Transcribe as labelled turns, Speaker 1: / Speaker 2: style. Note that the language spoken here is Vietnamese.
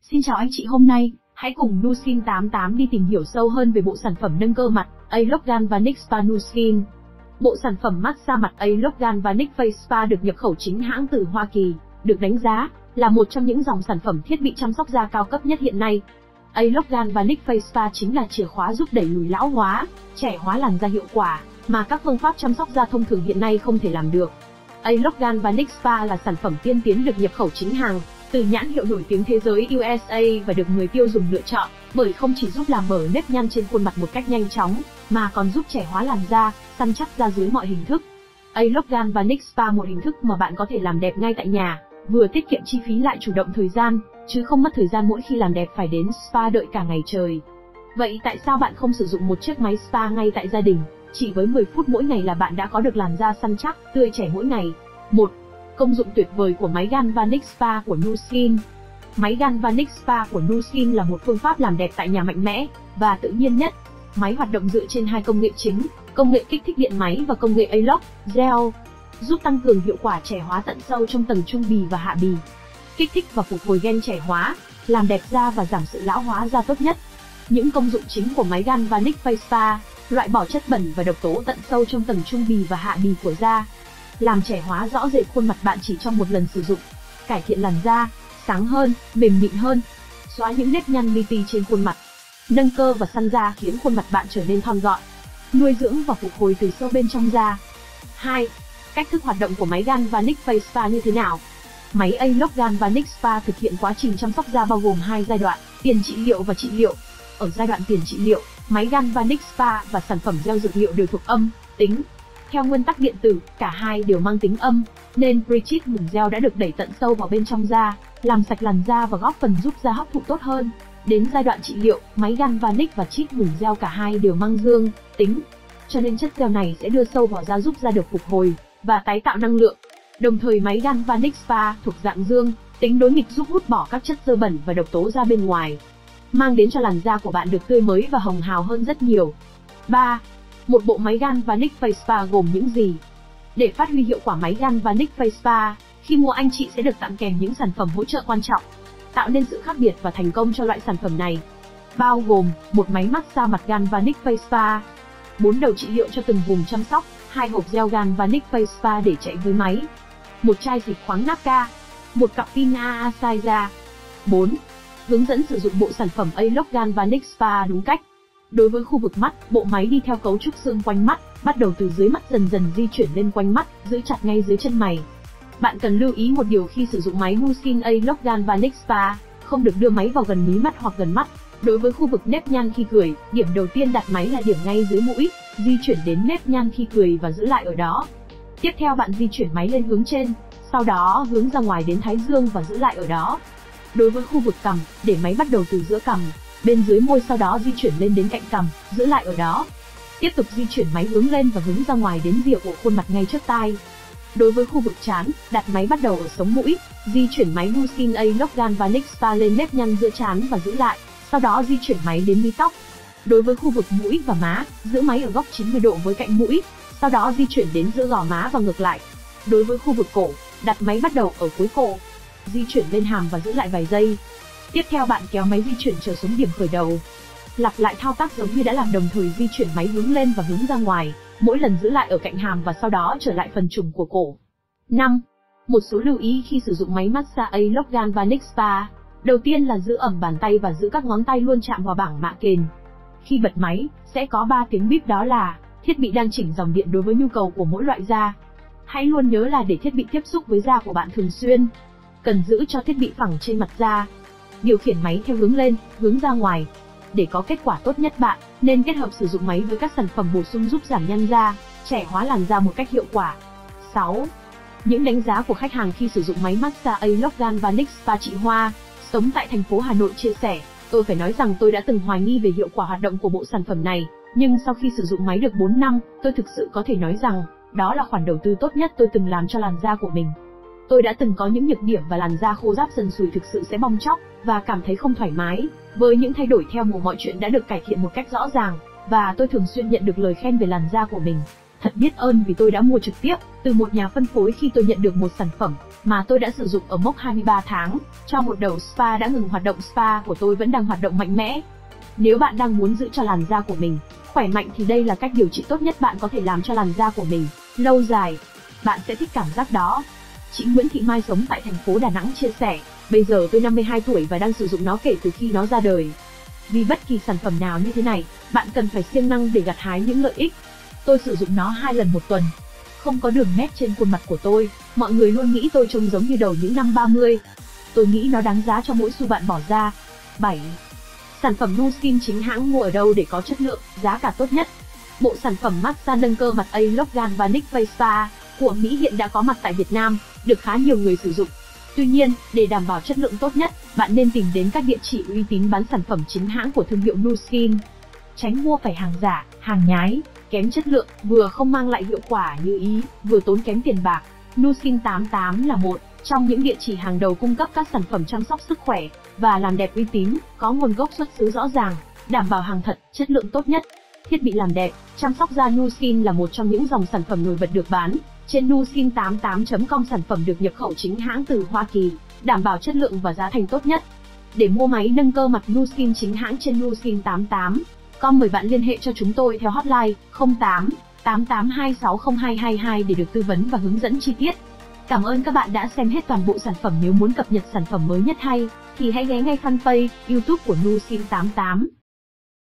Speaker 1: Xin chào anh chị, hôm nay, hãy cùng NuSkin88 đi tìm hiểu sâu hơn về bộ sản phẩm nâng cơ mặt A-Lock Galvanic Spa NuSkin. Bộ sản phẩm massage mặt A-Lock Galvanic Face Spa được nhập khẩu chính hãng từ Hoa Kỳ, được đánh giá là một trong những dòng sản phẩm thiết bị chăm sóc da cao cấp nhất hiện nay. A-Lock Galvanic Face Spa chính là chìa khóa giúp đẩy lùi lão hóa, trẻ hóa làn da hiệu quả mà các phương pháp chăm sóc da thông thường hiện nay không thể làm được. A-Lock Galvanic Spa là sản phẩm tiên tiến được nhập khẩu chính hàng từ nhãn hiệu nổi tiếng thế giới USA và được người tiêu dùng lựa chọn bởi không chỉ giúp làm mở nếp nhăn trên khuôn mặt một cách nhanh chóng, mà còn giúp trẻ hóa làn da, săn chắc da dưới mọi hình thức. A-Lock Galvanic Spa, một hình thức mà bạn có thể làm đẹp ngay tại nhà, vừa tiết kiệm chi phí lại chủ động thời gian, chứ không mất thời gian mỗi khi làm đẹp phải đến spa đợi cả ngày trời. Vậy tại sao bạn không sử dụng một chiếc máy spa ngay tại gia đình? Chỉ với 10 phút mỗi ngày là bạn đã có được làn da săn chắc, tươi trẻ mỗi ngày. 1. Công dụng tuyệt vời của máy Galvanic Spa của NuSkin. Máy Galvanic Spa của NuSkin là một phương pháp làm đẹp tại nhà mạnh mẽ và tự nhiên nhất. Máy hoạt động dựa trên hai công nghệ chính, công nghệ kích thích điện máy và công nghệ A-Lock Gel, giúp tăng cường hiệu quả trẻ hóa tận sâu trong tầng trung bì và hạ bì, kích thích và phục hồi gen trẻ hóa, làm đẹp da và giảm sự lão hóa da tốt nhất. Những công dụng chính của máy Galvanic Face Spa: loại bỏ chất bẩn và độc tố tận sâu trong tầng trung bì và hạ bì của da, làm trẻ hóa rõ rệt khuôn mặt bạn chỉ trong một lần sử dụng, cải thiện làn da sáng hơn, mềm mịn hơn, xóa những nếp nhăn li ti trên khuôn mặt, nâng cơ và săn da khiến khuôn mặt bạn trở nên thon gọn, nuôi dưỡng và phục hồi từ sâu bên trong da. 2. Cách thức hoạt động của máy Galvanic Face Spa như thế nào? Máy A-Lock Galvanic Spa thực hiện quá trình chăm sóc da bao gồm 2 giai đoạn: tiền trị liệu và trị liệu. Ở giai đoạn tiền trị liệu, máy Galvanic Spa và sản phẩm gel dược liệu đều thuộc âm tính. Theo nguyên tắc điện tử, cả hai đều mang tính âm, nên pre-treatment gel đã được đẩy tận sâu vào bên trong da, làm sạch làn da và góp phần giúp da hấp thụ tốt hơn. Đến giai đoạn trị liệu, máy Galvanic và treatment gel cả hai đều mang dương tính, cho nên chất gel này sẽ đưa sâu vào da giúp da được phục hồi và tái tạo năng lượng. Đồng thời máy Galvanic Spa thuộc dạng dương tính đối nghịch, giúp hút bỏ các chất dơ bẩn và độc tố ra bên ngoài, mang đến cho làn da của bạn được tươi mới và hồng hào hơn rất nhiều. 3. Một bộ máy Galvanic Face Spa gồm những gì? Để phát huy hiệu quả máy Galvanic Face Spa, khi mua anh chị sẽ được tặng kèm những sản phẩm hỗ trợ quan trọng, tạo nên sự khác biệt và thành công cho loại sản phẩm này. Bao gồm một máy massage mặt Galvanic Face Spa, 4 đầu trị liệu cho từng vùng chăm sóc, 2 hộp gel Galvanic Face Spa để chạy với máy, một chai xịt khoáng napka, một cặp pin AA size da. 4. Hướng dẫn sử dụng bộ sản phẩm A-Lock Galvanic Spa đúng cách. Đối với khu vực mắt, bộ máy đi theo cấu trúc xương quanh mắt, bắt đầu từ dưới mắt dần dần di chuyển lên quanh mắt, giữ chặt ngay dưới chân mày. Bạn cần lưu ý một điều khi sử dụng máy NuSkin A-Lock Galvanic Spa, không được đưa máy vào gần mí mắt hoặc gần mắt. Đối với khu vực nếp nhăn khi cười, điểm đầu tiên đặt máy là điểm ngay dưới mũi, di chuyển đến nếp nhăn khi cười và giữ lại ở đó. Tiếp theo bạn di chuyển máy lên hướng trên, sau đó hướng ra ngoài đến thái dương và giữ lại ở đó. Đối với khu vực cằm, để máy bắt đầu từ giữa cằm, bên dưới môi, sau đó di chuyển lên đến cạnh cằm, giữ lại ở đó. Tiếp tục di chuyển máy hướng lên và hướng ra ngoài đến rìa của khuôn mặt ngay trước tai. Đối với khu vực trán, đặt máy bắt đầu ở sống mũi, di chuyển máy NuSkin A-Lock Galvanic Spa lên nếp nhăn giữa trán và giữ lại, sau đó di chuyển máy đến mí tóc. Đối với khu vực mũi và má, giữ máy ở góc 90 độ với cạnh mũi, sau đó di chuyển đến giữa gò má và ngược lại. Đối với khu vực cổ, đặt máy bắt đầu ở cuối cổ, di chuyển lên hàm và giữ lại vài giây. Tiếp theo bạn kéo máy di chuyển trở xuống điểm khởi đầu. Lặp lại thao tác giống như đã làm, đồng thời di chuyển máy hướng lên và hướng ra ngoài, mỗi lần giữ lại ở cạnh hàm và sau đó trở lại phần trùng của cổ. 5. Một số lưu ý khi sử dụng máy massage A-Lock Galvanic Spa. Đầu tiên là giữ ẩm bàn tay và giữ các ngón tay luôn chạm vào bảng mạ kền. Khi bật máy, sẽ có 3 tiếng bíp, đó là thiết bị đang chỉnh dòng điện đối với nhu cầu của mỗi loại da. Hãy luôn nhớ là để thiết bị tiếp xúc với da của bạn thường xuyên, cần giữ cho thiết bị phẳng trên mặt da. Điều khiển máy theo hướng lên, hướng ra ngoài. Để có kết quả tốt nhất, bạn nên kết hợp sử dụng máy với các sản phẩm bổ sung giúp giảm nhăn da, trẻ hóa làn da một cách hiệu quả. 6. Những đánh giá của khách hàng khi sử dụng máy massage A-Lock Galvanic Spa. Chị Hoa, sống tại thành phố Hà Nội chia sẻ: tôi phải nói rằng tôi đã từng hoài nghi về hiệu quả hoạt động của bộ sản phẩm này, nhưng sau khi sử dụng máy được 4 năm, tôi thực sự có thể nói rằng đó là khoản đầu tư tốt nhất tôi từng làm cho làn da của mình. Tôi đã từng có những nhược điểm và làn da khô ráp dần sùi, thực sự sẽ bong tróc và cảm thấy không thoải mái. Với những thay đổi theo mùa, mọi chuyện đã được cải thiện một cách rõ ràng và tôi thường xuyên nhận được lời khen về làn da của mình. Thật biết ơn vì tôi đã mua trực tiếp từ một nhà phân phối khi tôi nhận được một sản phẩm mà tôi đã sử dụng ở mốc 23 tháng, cho một đầu spa đã ngừng hoạt động. Spa của tôi vẫn đang hoạt động mạnh mẽ. Nếu bạn đang muốn giữ cho làn da của mình khỏe mạnh thì đây là cách điều trị tốt nhất bạn có thể làm cho làn da của mình lâu dài. Bạn sẽ thích cảm giác đó. Chị Nguyễn Thị Mai sống tại thành phố Đà Nẵng chia sẻ, bây giờ tôi 52 tuổi và đang sử dụng nó kể từ khi nó ra đời. Vì bất kỳ sản phẩm nào như thế này, bạn cần phải siêng năng để gặt hái những lợi ích. Tôi sử dụng nó 2 lần một tuần. Không có đường nét trên khuôn mặt của tôi, mọi người luôn nghĩ tôi trông giống như đầu những năm 30. Tôi nghĩ nó đáng giá cho mỗi xu bạn bỏ ra. 7. Sản phẩm Nu Skin chính hãng mua ở đâu để có chất lượng, giá cả tốt nhất? Bộ sản phẩm massage nâng cơ mặt A-Lock Galvanic Face Spa của Mỹ hiện đã có mặt tại Việt Nam, được khá nhiều người sử dụng. Tuy nhiên, để đảm bảo chất lượng tốt nhất, bạn nên tìm đến các địa chỉ uy tín bán sản phẩm chính hãng của thương hiệu Nu Skin. Tránh mua phải hàng giả, hàng nhái, kém chất lượng, vừa không mang lại hiệu quả như ý, vừa tốn kém tiền bạc. Nu Skin 88 là một trong những địa chỉ hàng đầu cung cấp các sản phẩm chăm sóc sức khỏe và làm đẹp uy tín, có nguồn gốc xuất xứ rõ ràng, đảm bảo hàng thật, chất lượng tốt nhất. Thiết bị làm đẹp, chăm sóc da. Nu Skin là một trong những dòng sản phẩm nổi bật được bán trên nuskin88.com. Sản phẩm được nhập khẩu chính hãng từ Hoa Kỳ, đảm bảo chất lượng và giá thành tốt nhất. Để mua máy nâng cơ mặt Nu Skin chính hãng trên nuskin88.com, mời bạn liên hệ cho chúng tôi theo hotline 08 88260222 để được tư vấn và hướng dẫn chi tiết. Cảm ơn các bạn đã xem hết toàn bộ sản phẩm. Nếu muốn cập nhật sản phẩm mới nhất hay thì hãy ghé ngay fanpage YouTube của Nu Skin 88.